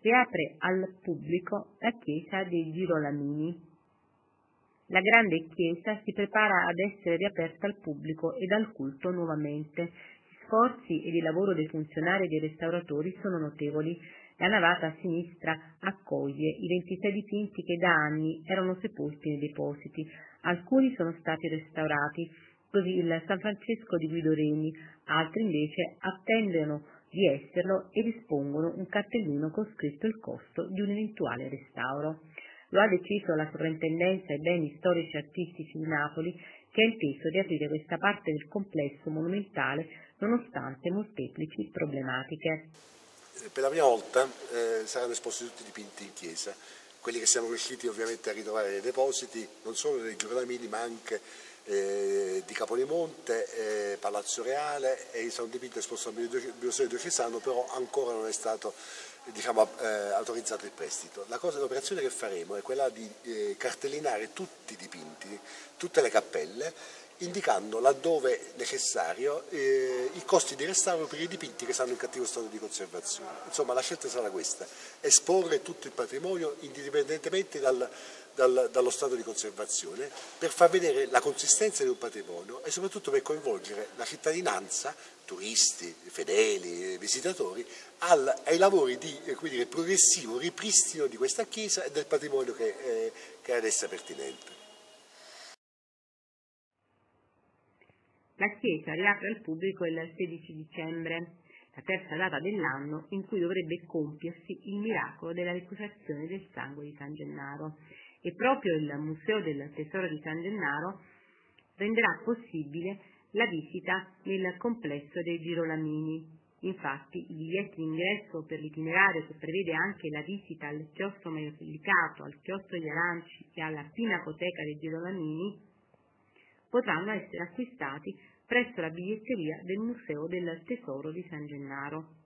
riapre al pubblico la chiesa dei Girolamini. La grande chiesa si prepara ad essere riaperta al pubblico ed al culto nuovamente. Gli sforzi ed il lavoro dei funzionari e dei restauratori sono notevoli. La navata a sinistra accoglie i 26 dipinti che da anni erano sepolti nei depositi. Alcuni sono stati restaurati, così il San Francesco di Guido Reni, altri invece attendono di esserlo e dispongono un cartellino con scritto il costo di un eventuale restauro. Lo ha deciso la Sovrintendenza ai Beni Storici e Artistici di Napoli, che ha inteso riaprire questa parte del complesso monumentale nonostante molteplici problematiche. Per la prima volta saranno esposti tutti i dipinti in chiesa, quelli che siamo riusciti ovviamente a ritrovare nei depositi, non solo dei Girolamini ma anche di Capodimonte, Palazzo Reale, e sono dipinti esposti al Museo Diocesano, però ancora non è stato autorizzato il prestito. L'operazione che faremo è quella di cartellinare tutti i dipinti, tutte le cappelle, indicando laddove necessario i costi di restauro per i dipinti che stanno in cattivo stato di conservazione. Insomma, la scelta sarà questa: esporre tutto il patrimonio indipendentemente dallo stato di conservazione, per far vedere la consistenza di un patrimonio e soprattutto per coinvolgere la cittadinanza, turisti, fedeli, visitatori, ai lavori di progressivo ripristino di questa chiesa e del patrimonio che è ad essa pertinente. La chiesa riapre al pubblico il 16 dicembre, la terza data dell'anno in cui dovrebbe compiersi il miracolo della ricusazione del sangue di San Gennaro, e proprio il Museo del Tesoro di San Gennaro renderà possibile la visita nel complesso dei Girolamini. Infatti i biglietti d'ingresso per l'itinerario, che prevede anche la visita al chiostro Maiolicato, al chiostro degli Aranci e alla Pinacoteca dei Girolamini, potranno essere acquistati presso la biglietteria del Museo del Tesoro di San Gennaro.